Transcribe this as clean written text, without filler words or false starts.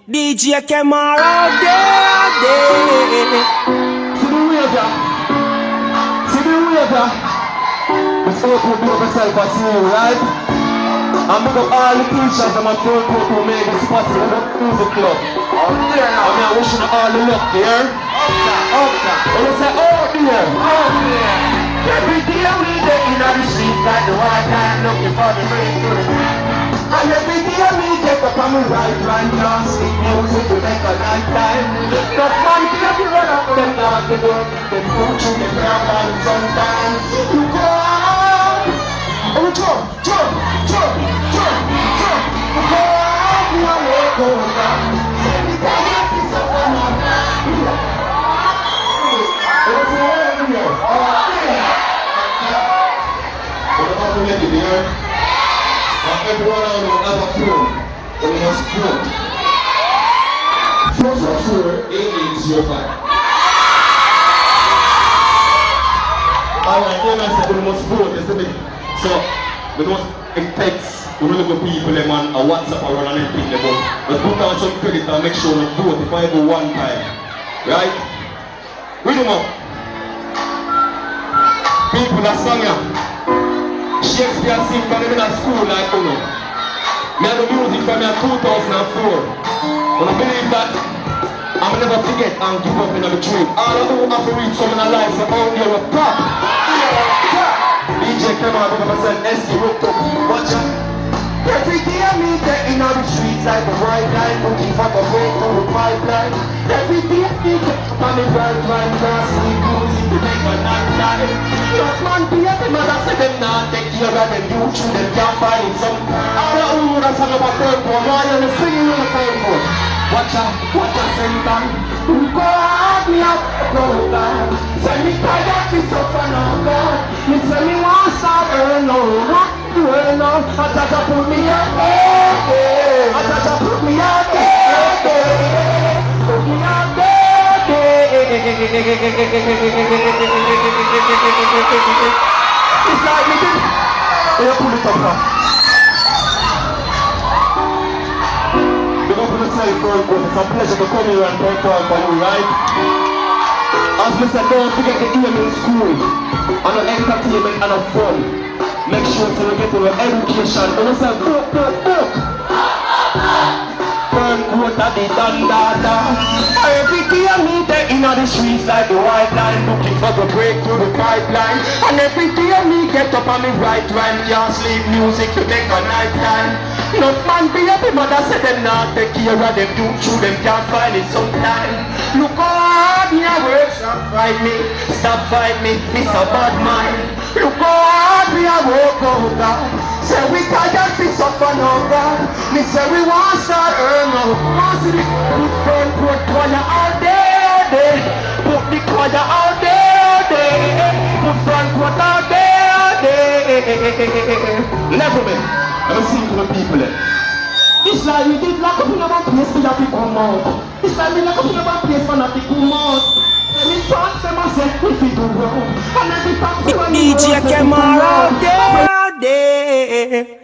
DJ Kemar all day. See the waiter. See the waiter. The soap will do myself as you, right? I'm going to all the teachers and my phone group who make this possible in the music club. Out there now. I wish you all the luck here. Up there. When you say out there. Out there. Every day we day in the streets like the white man looking for the breakthrough. And every day we get up on the right now, sleep music to make a lifetime. The fun people run up them down the door, them go through the ground and sometimes you go on. Oh, jump. You go on, you walk over. Every time you see someone on that, it's everywhere. What about the lady there? Everyone out will have a phone, but we must phone. First of all, A805. Alright, I said we must phone, isn't it? So, we must text, we look at people, man, a WhatsApp or run anything about. Let's put down some credit and make sure we vote if I go one time. Right? Read them up. People that sung here. Shakespeare sing from them in a school like you know. Me had the music from me in 2004. But I believe that I'm never forget and give up in the dream. All of who have to reach some in our lives are out there with pop. DJ Kemar, I'm going to send SC Rook up. Watch out. Every day I meet them in the streets like a white line, looking for the way to the pipeline. Every day I meet them on the right line, dancing music to make a night time. Just man be at the mother say them not take care of them youth, them can't find it some. All the who that's on our phone board, why are you singing on the phone board? Watch out, send them. Who go out me up, go back. Send me tired of this up and on God. Me say me want start earn no, what to earn no. I try to put me out there. I try to put me out there. Put me out there. It's like me did. You pull it up now. It's a pleasure to come here and perform for you, right? As I said, don't forget the aim in school and the entertainment and the fun. Make sure so you get your education. And you say, book. Firm quote that they done data. Every day I meet them in the streets like the white line, looking for the break through the pipeline. And every day I get up on the right rhyme, can't sleep music to make a night time. No man be happy, mother said them not take care of them, do through them can't find it sometime. Look hard, me a work, stop fight me, it's a bad mind. Look hard, me a work, oh God. Say we tired, we suffer, no God. Me say we want start earn, no. Put choir out there, put the choir out there, put front quote out there. Level me. I'm seeing to the people. It's like we did lock up in our place for that to come out. It's like we lock up in our place for that to come out. And we talk to myself if we do wrong. And every time we DJ Kemar all day.